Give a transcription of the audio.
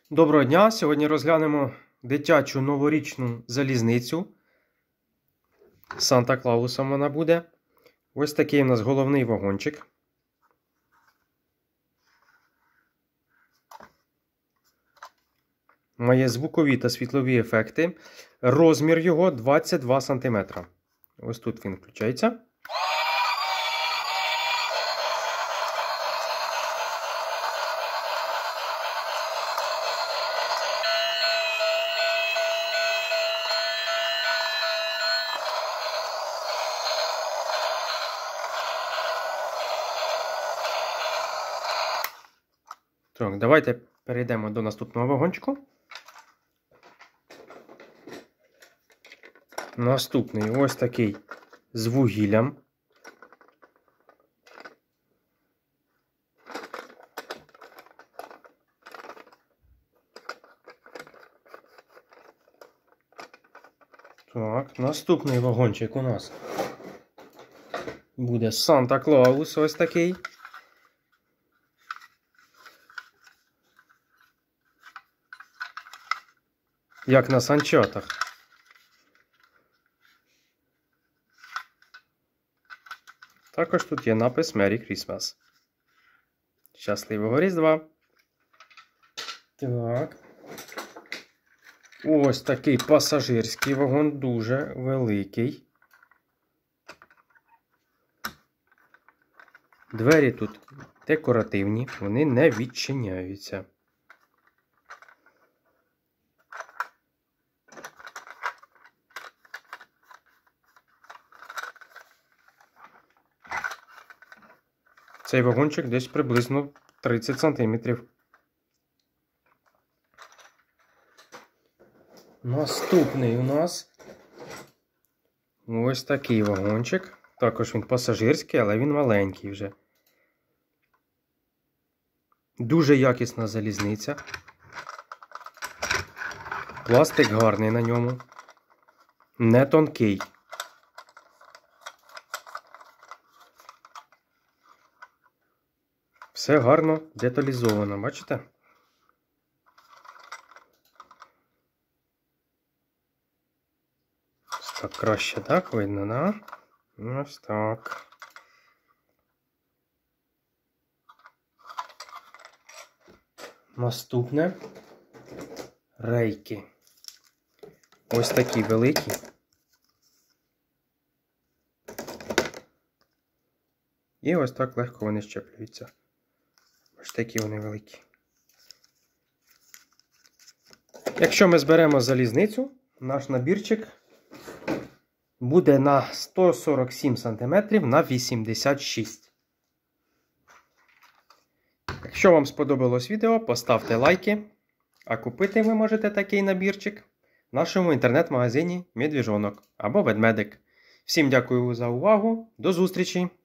Доброго дня! Сьогодні розглянемо дитячу новорічну залізницю. Санта-Клаусом вона буде. Ось такий у нас головний вагончик. Має звукові та світлові ефекти. Розмір його 22 см. Ось тут він включається. Так, давайте перейдемо до наступного вагончику. Наступний ось такий з вугіллям. Так, наступний вагончик у нас буде Санта-Клаус ось такий. Як на санчатах. Також тут є напис Merry Christmas. Щасливого Різдва. Так. Ось такий пасажирський вагон, дуже великий. Двері тут декоративні, вони не відчиняються. Цей вагончик десь приблизно 30 см. Наступний у нас ось такий вагончик. Також він пасажирський, але він маленький вже. Дуже якісна залізниця. Пластик гарний на ньому. Не тонкий. Все гарно деталізовано, бачите? Так, краще так видно, да? Ось так. Наступне рейки. Ось такі великі. І ось так легко вони щеплюються. Ось такі вони великі. Якщо ми зберемо залізницю, наш набірчик буде на 147 см на 86. Якщо вам сподобалось відео, поставте лайки. А купити ви можете такий набірчик в нашому інтернет-магазині Медвіжонок або Ведмедик. Всім дякую за увагу. До зустрічі!